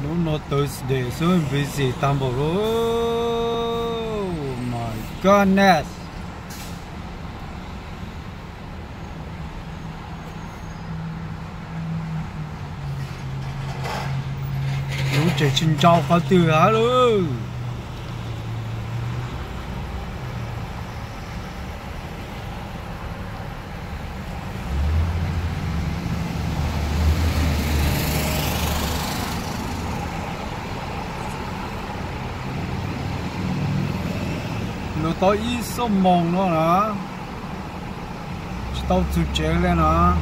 nó tới để xuống vì gì tam bộ oh my goodness lũ trẻ xin chào có từ hả luôn nó tới ít số mông nữa nè tao chụp chế lên nè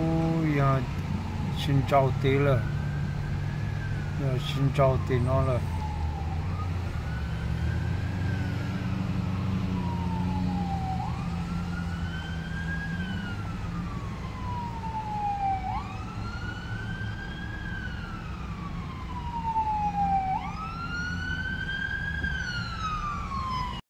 xin chào tí rồi xin chào tí nó là